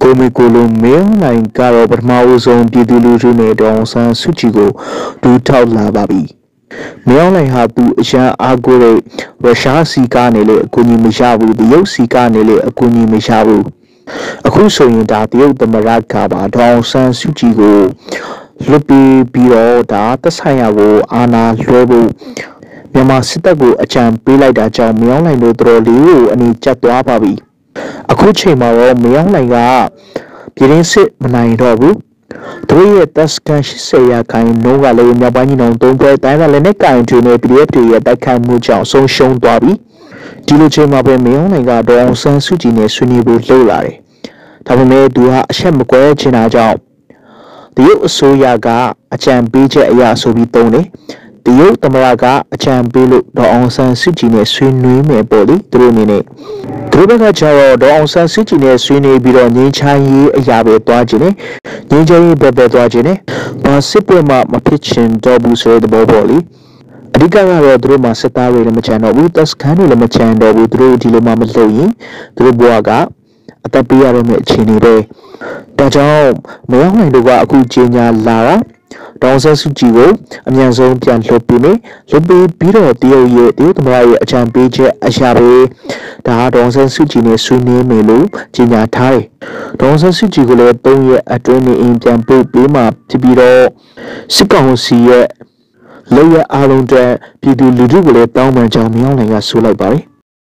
ကိုမီကိုလိုမင်းနိုင်ကတော့ပထမဦးဆုံးပြည်သူလူထုနဲ့ဒေါအောင်ဆန်းစုကြည်ကိုဒူးထောက်လာပါပြီ။မင်းနိုင်ဟာသူအရန်အားကိုးတဲ့ရုရှားစီကနေလေအကူအညီမရဘူးတရုတ်စီကနေလေအကူအညီမရဘူး။အခုဆိုရင်ဒါတရုတ်သမရကပါဒေါအောင်ဆန်းစုကြည်ကိုလွတ်ပြီးတော့ဒါသက်ဆိုင်ရာကိုအာဏာလွှဲဖို့မြန်မာစစ်တပ်ကိုအကြံပေးလိုက်တာကြောင့်မင်းနိုင်တို့တော်လေးကိုအနေကျပ်သွားပါပြီ။အခုချိန်မှာတော့မင်းနိုင်ကပြည်ရင်းစစ်မနိုင်တော့ဘူး။တို့ရဲ့တပ်စကန်80ရာခိုင်နှုန်းကလည်းမြောက်ပိုင်းညီနောင်သုံးဘက်တိုင်းကလည်းနဲ့ကင်တွေနဲ့ PDF တွေရဲ့တိုက်ခိုက်မှုကြောင့်ဆုံးရှုံးသွားပြီ။ဒီလိုချိန်မှာပဲမင်းနိုင်ကဒေါအောင်ဆန်းစုကြည်နဲ့ဆွေးနွေးဖို့လှုပ်လာတယ်။ဒါပေမဲ့သူဟာအချက်မကွဲချင်တာကြောင့်တရုတ်အစိုးရကအကြံပေးချက်အရာဆိုပြီးသုံးတယ်။တရုတ်သမ္မတကအကြံပေးလို့ဒေါအောင်ဆန်းစုကြည်နဲ့ဆွေးနွေးမယ်ပေါ့လေသူတို့အနေနဲ့သူတို့ဘက်ကကျတော့ဒေါအောင်ဆန်းစုကြည်နဲ့ဆွေးနွေးပြီးတော့ငြိမ်းချမ်းရေးအရာပဲသွားခြင်းနဲ့ငြိမ်းချမ်းရေးပဲသွားခြင်းနဲ့ဘာစစ်ပွဲမှမဖြစ်ချင်တော့ဘူးဆိုတဲ့သဘောပေါ့လေအဓိကကတော့သူတို့မှာစစ်သားတွေလည်းမချန်တော့ဘူးတပ်စခန်းတွေလည်းမချန်တော့ဘူးသူတို့ဒီလိုမှမလုပ်ရင်သူတို့ဘဝကအသက်ပေးရမယ့်အခြေအနေပဲဒါကြောင့်မရောက်နိုင်တို့ကအခုကြီးညာလာတာဒေါအောင်ဆန်းစုကြည်ကိုအမြန်ဆုံးပြန်လွှတ်ပေးမယ်လွှတ်ပေးပြီးတော့တရုတ်သမ္မတရဲ့အကြံပေးချက်အရာပဲဒါဒေါအောင်ဆန်းစုကြည်နဲ့ဆွေးနွေးမယ်လို့ကြီးညာထားတယ်ဒေါအောင်ဆန်းစုကြည်ကိုလည်း3ရက်အတွင်းနဲ့အင်ပြန်ပို့ပေးမှဖြစ်ပြီးတော့စစ်ကောင်စီရဲ့လောက်ရအားလုံးအတွက်ပြည်သူလူထုကိုလည်းတောင်းပန်ကြောင်းမြောင်းနိုင်ကဆိုလိုက်ပါတယ်